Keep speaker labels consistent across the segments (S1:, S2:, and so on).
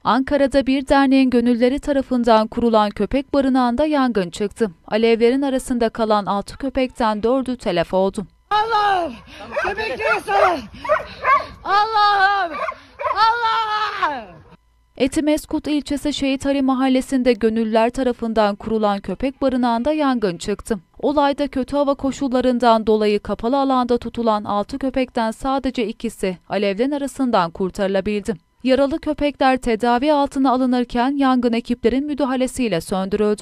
S1: Ankara'da bir derneğin gönülleri tarafından kurulan köpek barınağında yangın çıktı. Alevlerin arasında kalan 6 köpekten 4'ü telef oldu.
S2: Allah'ım! Köpekleri salın! Allah'ım! Allah'ım!
S1: Etimeskut ilçesi Şehit Ali Mahallesi'nde gönüllüler tarafından kurulan köpek barınağında yangın çıktı. Olayda kötü hava koşullarından dolayı kapalı alanda tutulan 6 köpekten sadece ikisi alevlerin arasından kurtarılabildi. Yaralı köpekler tedavi altına alınırken yangın ekiplerin müdahalesiyle söndürüldü.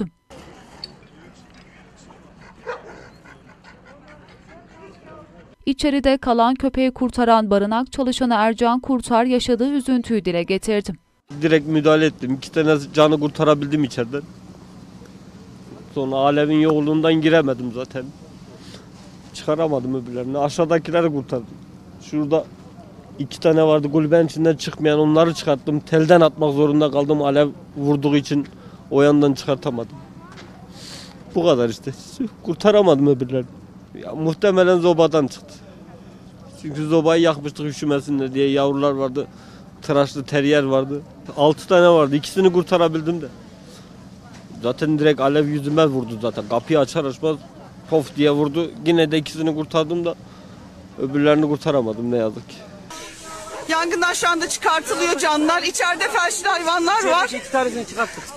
S1: İçeride kalan köpeği kurtaran barınak çalışanı Ercan Kurtar yaşadığı üzüntüyü dile getirdi.
S3: Direkt müdahale ettim. 2 tane canı kurtarabildim içeriden. Sonra alevin yoğunluğundan giremedim zaten. Çıkaramadım öbürlerini. Aşağıdakileri kurtardım. Şurada 2 tane vardı kulübenin içinden çıkmayan, onları çıkarttım. Telden atmak zorunda kaldım. Alev vurduğu için o yandan çıkartamadım. Bu kadar işte. Kurtaramadım öbürlerini. Ya, muhtemelen zobadan çıktı. Çünkü zobayı yakmıştık üşümesinler diye, yavrular vardı. Tıraşlı teryer vardı. 6 tane vardı. İkisini kurtarabildim de. Zaten direkt alev yüzüme vurdu zaten. Kapıyı açar açmaz pof diye vurdu. Yine de ikisini kurtardım da öbürlerini kurtaramadım ne yazık ki.
S4: Yangından şu anda çıkartılıyor canlılar. İçeride felçli hayvanlar var.
S5: İki tanesini çıkarttık.